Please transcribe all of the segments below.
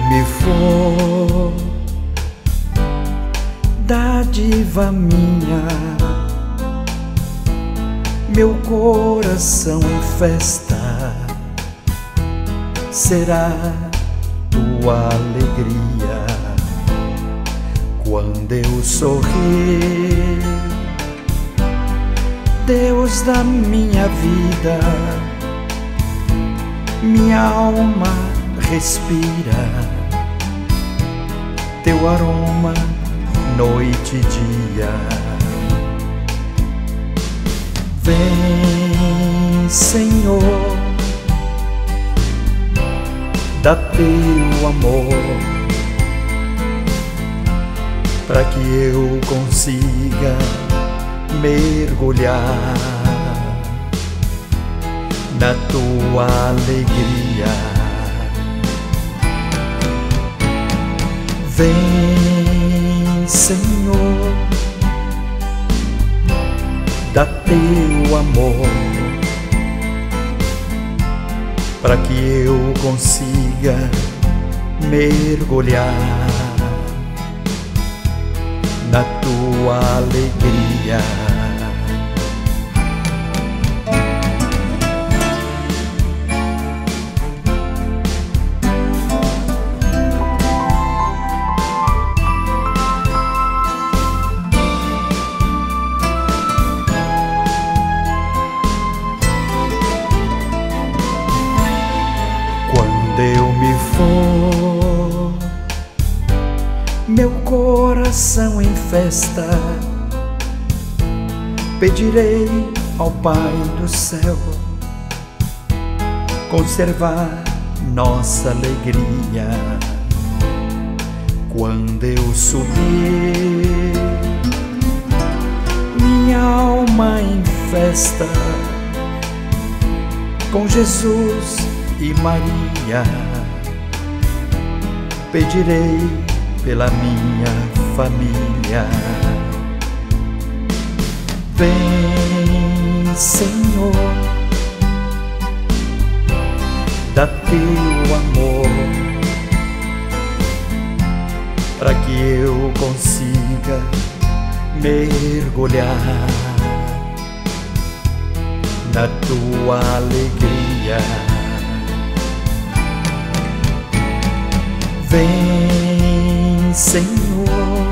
me for, dádiva minha, meu coração em festa será tua alegria. Quando eu sorrir, Deus da minha vida, minha alma respira teu aroma noite e dia. Vem, Senhor, dá teu amor para que eu consiga mergulhar na tua alegria. Vem, Senhor, dá teu amor para que eu consiga mergulhar na tua alegria. Quando eu me for, meu coração em festa, pedirei ao Pai do céu conservar nossa alegria. Quando eu subir, minha alma em festa com Jesus e Maria, pedirei pela minha família. Vem, Senhor, dá teu amor para que eu consiga mergulhar na tua alegria. Vem, Senhor,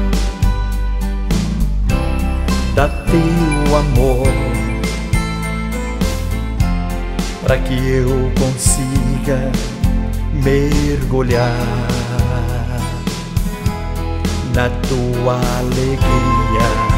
dá teu amor para que eu consiga mergulhar na tua alegria.